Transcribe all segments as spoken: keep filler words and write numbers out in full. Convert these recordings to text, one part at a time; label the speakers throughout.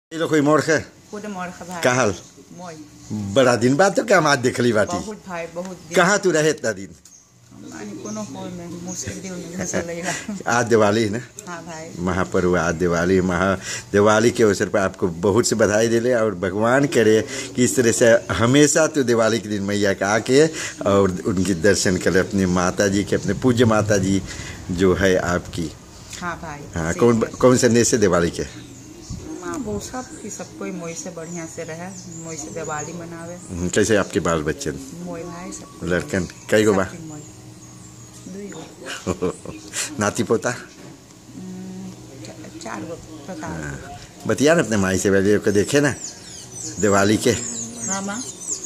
Speaker 1: लो कोई morgen.
Speaker 2: Goedemorgen भाई.
Speaker 1: का हाल?
Speaker 2: मोय.
Speaker 1: बड़ा दिन बाद तो क्या मात देखली बाटी.
Speaker 2: बहुत भाई बहुत दिन.
Speaker 1: कहाँ तू रहे इतना दिन?
Speaker 2: मानी कोनो कोई में मुश्किल दिन में चलेगा.
Speaker 1: आज दिवाली है ना?
Speaker 2: हाँ भाई.
Speaker 1: महापर्व आज दिवाली महा दिवाली के अवसर पर आपको बहुत से बधाई दे ले और भगवान करे कि इस तरह से हमेशा तो दिवाली के दिन मैया का आके और उनकी दर्शन करे अपनी माता जी के अपने पूज्य माता जी जो है आपकी.
Speaker 2: हाँ भाई.
Speaker 1: हाँ कौन कौन संदेश है दिवाली के?
Speaker 2: वो सब कि सब कोई मोई से बढ़िया से रहे, मोई से दिवाली मनावे.
Speaker 1: कैसे आपके बाल बच्चे?
Speaker 2: मोई भाई सब.
Speaker 1: लड़कन कई गो बा? नाती पोता?
Speaker 2: चार गो पोता.
Speaker 1: बतिया ना अपने माई से पहले को देखे ना दिवाली के.
Speaker 2: हाँ माँ.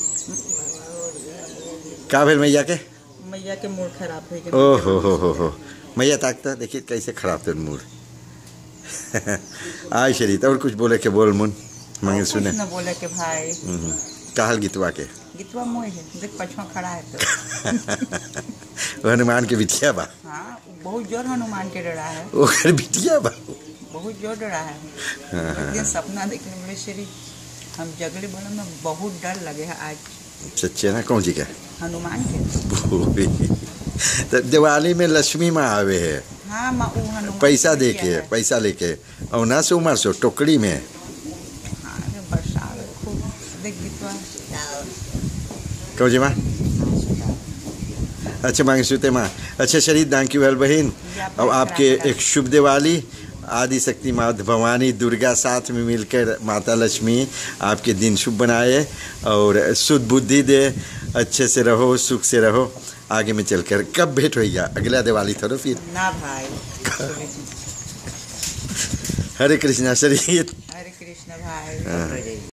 Speaker 1: का भेल मैया के?
Speaker 2: मैया के मूड खराब हो गया.
Speaker 1: ओ हो हो हो हो मैया ताकता देखिए कैसे खराब तो मूड. आय शरीत और कुछ बोले के बोल मुन मंगे सुने.
Speaker 2: कुछ न बोले के भाई.
Speaker 1: कहल गीतवा के?
Speaker 2: गीतवा मोई है देख पछवा खड़ा है तो.
Speaker 1: हनुमान के बिटिया बा.
Speaker 2: हाँ बहुत जोर हनुमान के डरा है.
Speaker 1: ओकर बिटिया बा.
Speaker 2: बहुत जोर डरा है. ये सपना देखने में श्री हम जगले बड़े में बहुत डर लगे है आज.
Speaker 1: सच्चे ना कौन जी का?
Speaker 2: हनुमान के.
Speaker 1: तो दिवाली में लक्ष्मी माँ आवे है.
Speaker 2: हाँ माँ वो हनुमान
Speaker 1: पैसा दे के पैसा लेके और ना सो मार सो टोकरी में.
Speaker 2: हाँ बरसात खूब देख गीतवा.
Speaker 1: कहो जी माँ. अच्छा मांगे सुते माँ. अच्छा शरीर दांकी वाल बहन अब आपके एक शुभ दिवाली. आदि शक्ति माता भवानी दुर्गा साथ में मिलकर माता लक्ष्मी आपके दिन शुभ बनाए और शुद्ध बुद्धि दे. अच्छे से रहो सुख से रहो. आगे में चलकर कब भेंट होइगा अगला दिवाली थोड़ा फिर
Speaker 2: ना भाई.
Speaker 1: हरे कृष्णा शरीर.
Speaker 2: हरे कृष्ण भाई.